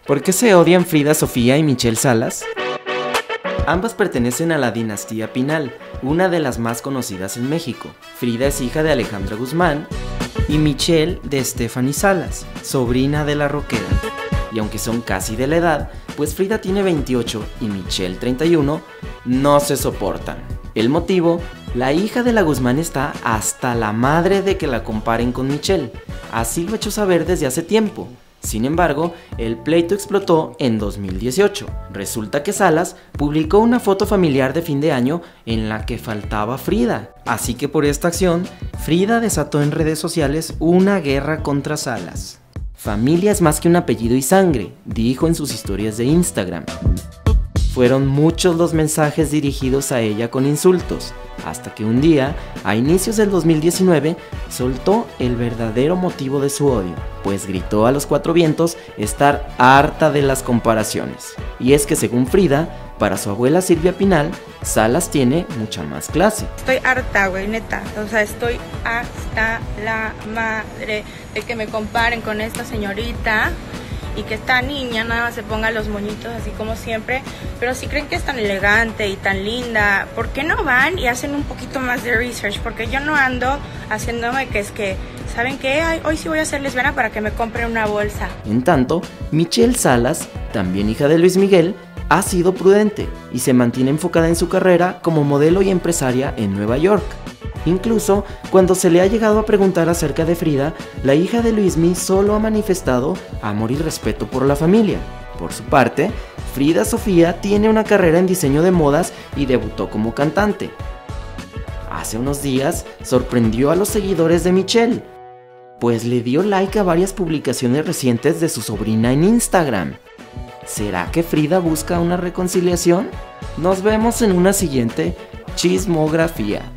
¿Por qué se odian Frida Sofía y Michelle Salas? Ambas pertenecen a la dinastía Pinal, una de las más conocidas en México. Frida es hija de Alejandra Guzmán y Michelle de Stephanie Salas, sobrina de la rockera. Y aunque son casi de la edad, pues Frida tiene 28 y Michelle 31, no se soportan. El motivo: la hija de la Guzmán está hasta la madre de que la comparen con Michelle. Así lo ha hecho saber desde hace tiempo. Sin embargo, el pleito explotó en 2018. Resulta que Salas publicó una foto familiar de fin de año en la que faltaba Frida. Así que por esta acción, Frida desató en redes sociales una guerra contra Salas. Familia es más que un apellido y sangre, dijo en sus historias de Instagram. Fueron muchos los mensajes dirigidos a ella con insultos, hasta que un día, a inicios del 2019, soltó el verdadero motivo de su odio, pues gritó a los cuatro vientos estar harta de las comparaciones. Y es que según Frida, para su abuela Silvia Pinal, Salas tiene mucha más clase. Estoy harta, güey, neta, o sea, estoy hasta la madre de que me comparen con esta señorita y que esta niña nada más se ponga los moñitos así como siempre, pero si creen que es tan elegante y tan linda, ¿por qué no van y hacen un poquito más de research? Porque yo no ando haciéndome que es que, ¿saben qué? Ay, hoy sí voy a ser lesbiana para que me compren una bolsa. En tanto, Michelle Salas, también hija de Luis Miguel, ha sido prudente y se mantiene enfocada en su carrera como modelo y empresaria en Nueva York. Incluso, cuando se le ha llegado a preguntar acerca de Frida, la hija de Luismi solo ha manifestado amor y respeto por la familia. Por su parte, Frida Sofía tiene una carrera en diseño de modas y debutó como cantante. Hace unos días sorprendió a los seguidores de Michelle, pues le dio like a varias publicaciones recientes de su sobrina en Instagram. ¿Será que Frida busca una reconciliación? Nos vemos en una siguiente chismografía.